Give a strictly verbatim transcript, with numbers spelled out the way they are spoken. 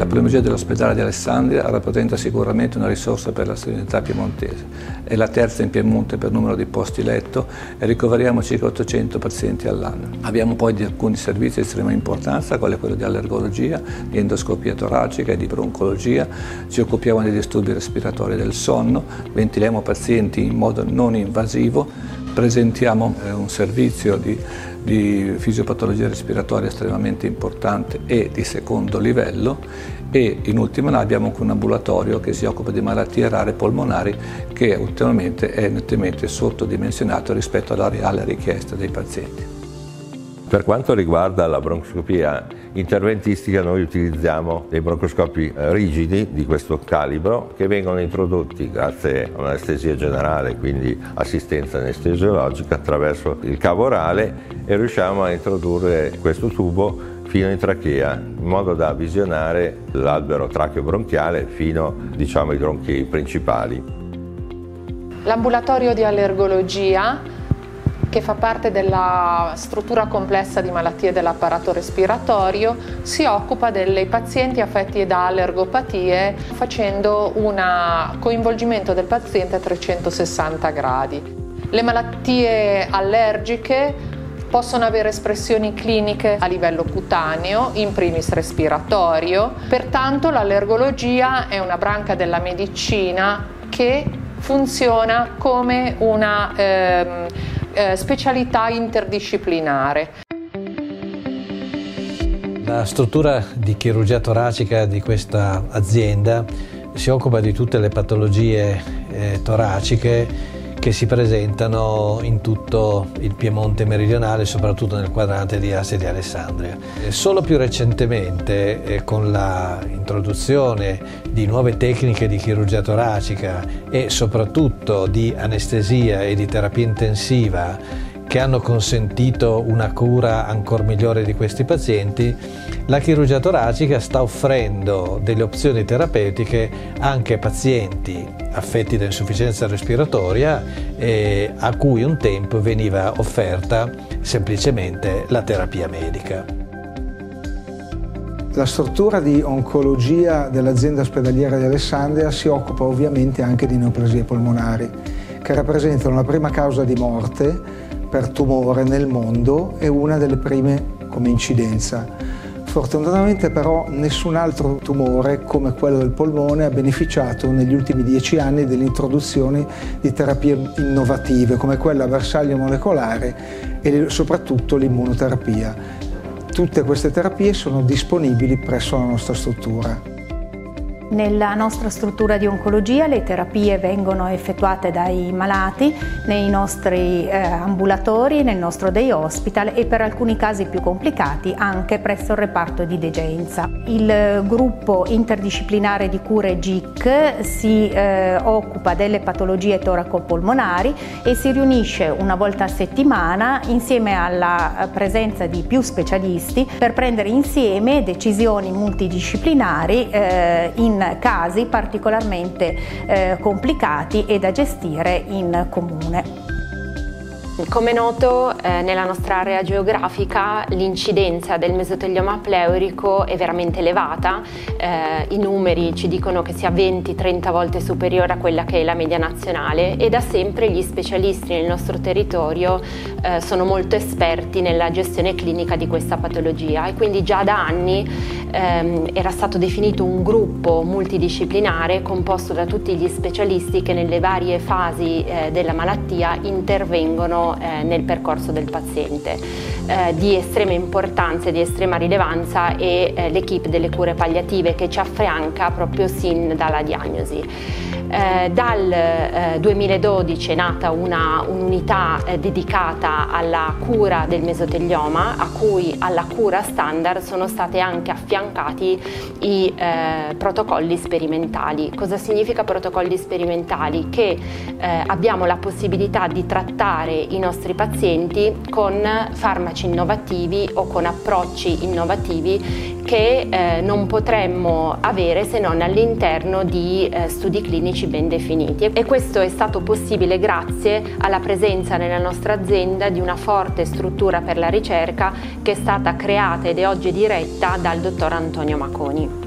polimonologia dell'ospedale di Alessandria rappresenta sicuramente una risorsa per la sanità piemontese. È la terza in Piemonte per numero di posti letto e ricoveriamo circa ottocento pazienti all'anno. Abbiamo poi di alcuni servizi di estrema importanza, quale quello di allergologia, di endoscopia toracica e di broncologia. Ci occupiamo dei disturbi respiratori del sonno, ventiliamo pazienti in modo non invasivo, presentiamo eh, un servizio di di fisiopatologia respiratoria estremamente importante e di secondo livello, e in ultima abbiamo anche un ambulatorio che si occupa di malattie rare polmonari che ultimamente è nettamente sottodimensionato rispetto alla reale richiesta dei pazienti. Per quanto riguarda la broncoscopia interventistica, noi utilizziamo dei broncoscopi rigidi di questo calibro che vengono introdotti grazie a un'anestesia generale, quindi assistenza anestesiologica attraverso il cavo orale, e riusciamo a introdurre questo tubo fino in trachea in modo da visionare l'albero tracheo-bronchiale fino, diciamo, ai bronchi principali. L'ambulatorio di allergologia, che fa parte della struttura complessa di malattie dell'apparato respiratorio, si occupa dei pazienti affetti da allergopatie facendo un coinvolgimento del paziente a trecentosessanta gradi. Le malattie allergiche possono avere espressioni cliniche a livello cutaneo, in primis respiratorio, pertanto l'allergologia è una branca della medicina che funziona come una ehm, eh, specialità interdisciplinare. La struttura di chirurgia toracica di questa azienda si occupa di tutte le patologie eh, toraciche che si presentano in tutto il Piemonte meridionale, soprattutto nel quadrante di Asti di Alessandria. Solo più recentemente, eh, con l'introduzione di nuove tecniche di chirurgia toracica e soprattutto di anestesia e di terapia intensiva che hanno consentito una cura ancora migliore di questi pazienti, la chirurgia toracica sta offrendo delle opzioni terapeutiche anche a pazienti affetti da insufficienza respiratoria e a cui un tempo veniva offerta semplicemente la terapia medica. La struttura di oncologia dell'azienda ospedaliera di Alessandria si occupa ovviamente anche di neoplasie polmonari, che rappresentano la prima causa di morte per tumore nel mondo e una delle prime come incidenza. Fortunatamente però nessun altro tumore come quello del polmone ha beneficiato negli ultimi dieci anni dell'introduzione di terapie innovative come quella a bersaglio molecolare e soprattutto l'immunoterapia. Tutte queste terapie sono disponibili presso la nostra struttura. Nella nostra struttura di oncologia le terapie vengono effettuate dai malati nei nostri eh, ambulatori, nel nostro day hospital e per alcuni casi più complicati anche presso il reparto di degenza. Il gruppo interdisciplinare di cure G I C si eh, occupa delle patologie toraco-polmonari e si riunisce una volta a settimana insieme alla presenza di più specialisti per prendere insieme decisioni multidisciplinari eh, in casi particolarmente eh, complicati e da gestire in comune. Come noto, eh, nella nostra area geografica l'incidenza del mesotelioma pleurico è veramente elevata, eh, i numeri ci dicono che sia venti trenta volte superiore a quella che è la media nazionale e da sempre gli specialisti nel nostro territorio eh, sono molto esperti nella gestione clinica di questa patologia e quindi già da anni ehm, era stato definito un gruppo multidisciplinare composto da tutti gli specialisti che nelle varie fasi eh, della malattia intervengono Eh, nel percorso del paziente. Eh, di estrema importanza e di estrema rilevanza è eh, l'equipe delle cure palliative che ci affianca proprio sin dalla diagnosi. Eh, dal eh, duemiladodici è nata una, un'unità eh, dedicata alla cura del mesotelioma, a cui alla cura standard sono stati anche affiancati i eh, protocolli sperimentali. Cosa significa protocolli sperimentali? Che eh, abbiamo la possibilità di trattare i nostri pazienti con farmaci innovativi o con approcci innovativi che eh, non potremmo avere se non all'interno di eh, studi clinici ben definiti. E questo è stato possibile grazie alla presenza nella nostra azienda di una forte struttura per la ricerca che è stata creata ed è oggi diretta dal dottor Antonio Maconi.